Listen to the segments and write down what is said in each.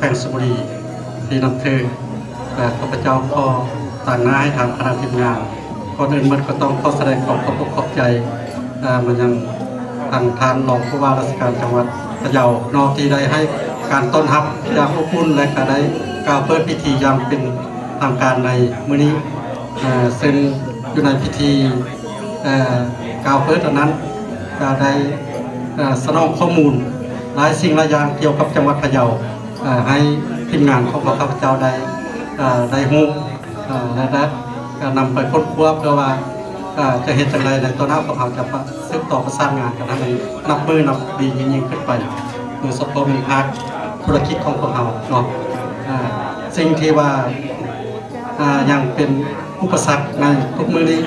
วงสมุทรที่นำเธอข้าพเจ้าก็ต่างหน้าให้ทางคณะทีมงานก่อนอื่นมันก็ต้องขอแสดงความขอบคุณขอบใจมันยังทางท่านรองผู้ว่าราชการจังหวัดพะเยานอกที่ได้ให้การต้อนรับอย่างอบอุ่นและก็ได้กล่าวเปิดพิธีอย่างเป็นทางการในมื้อนี้ซึ่งอยู่ในพิธีกล่าวเปิดอันนั้นก็ได้สนองข้อมูลหลายสิ่งหลายอย่างเกี่ยวกับจังหวัดพะเยาให้ทีมงานของข้าพเจ้าได้รู้และได้นำไปค้นคว้าเพื่อว่าจะเห็นจังไรในตัวหน้าของเราจะสืบต่อประสานงานกันให้นับมือนับดียิ่งขึ้นไปโดยเฉพาะในภาคธุรกิจของพวกเราเนาะสิ่งที่ว่ายังเป็นอุปสรรคในทุกมือนี้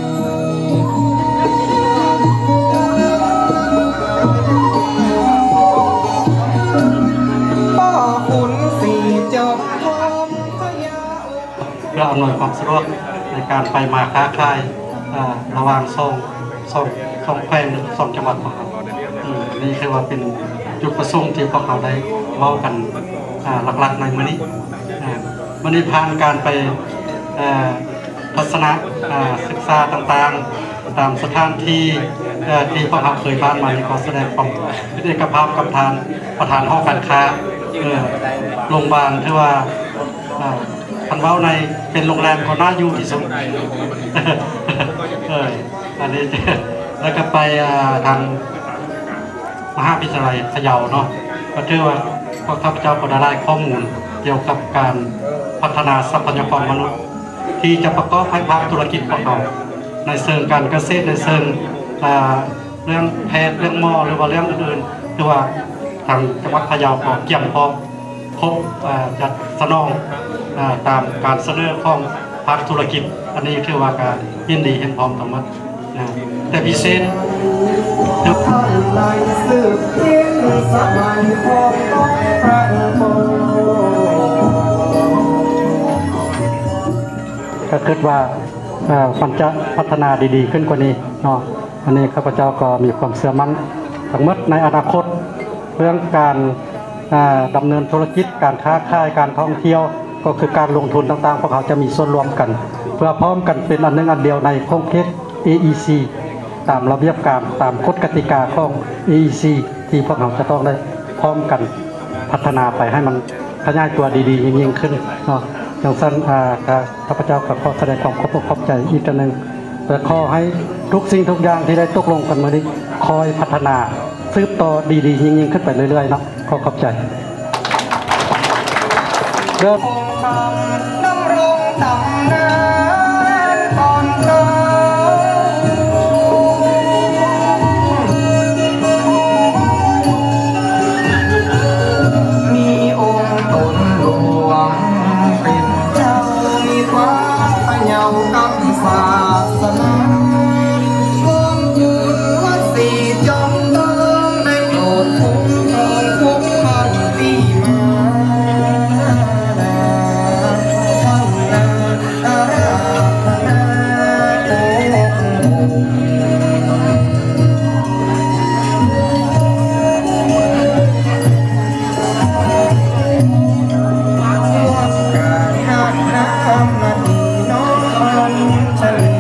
เพื่ออำนวยความสะดวกในการไปมาค้าขายระหว่างสองแขวงสองจังหวัดของเรานี่คือว่าเป็นจุดประสงค์ที่พวกเราได้เว้ากันหลักๆในมื้อนี้วันนี้ผ่านการไปทัศนศึกษาต่างๆตามสถานที่ที่พวกเราเคยผ่านมาในการแสดงความเอกภาพกับประธานห้องการค้าโรงพยาบาลที่ว่าพันเว้าในเป็นโรงแรมก็น่าอยู่ที่สุดอันนี้แล้วก็ไปทางมหาวิทยาลัยพะเยาเนาะก็ถือว่าพวกข้าพเจ้าก็ได้ข้อมูลเกี่ยวกับการพัฒนาทรัพยากรมนุษย์ที่จะประกอบให้ภาคธุรกิจของเราในเชิงการเกษตรในเชิงเรื่องแพทย์เรื่องหมอหรือว่าเรื่องอื่นๆคือว่าทางจังหวัดพะเยาก็เกี่ยมพร้อมครบจัดสนองตามการเสนอของภาคธุรกิจอันนี้คือว่าการยินดีเห็นพร้อมทั้งหมดแต่พิเศษก็คิดว่ามันจะพัฒนาดีๆขึ้นกว่านี้เนาะอันนี้ข้าพเจ้าก็มีความเชื่อมั่นทั้งหมดในอนาคตเรื่องการดำเนินธุรกิจการค้าขายการท่องเที่ยวก็คือการลงทุนต่างๆพวกเขาจะมีส่วนรวมกันเพื่อพร้อมกันเป็นอันหนึ่งอันเดียวในโครงการ AEC ตามระเบียบการตามกฎกติกาของ AEC ที่พวกเราจะต้องได้พร้อมกันพัฒนาไปให้มันขยายตัวดีๆยิ่งขึ้นเนาะอย่างสั้นข้าพเจ้าขอแสดงความขอบใจอีกครั้งหนึ่งและขอให้ทุกสิ่งทุกอย่างที่ได้ตกลงกันมานี้คอยพัฒนาสืบต่อดีๆยิ่งขึ้นไปเรื่อยๆเนาะขอบใจเริ่มดำรงตำนานก่อนเกิดมีองค์ตนหลวงเป็นเจ้ามีความพะเยากับศาสนาร่วมยืนวัดสีจอมเดิมได้โปรดคุ้มครองทุกท่านที่มาฉัน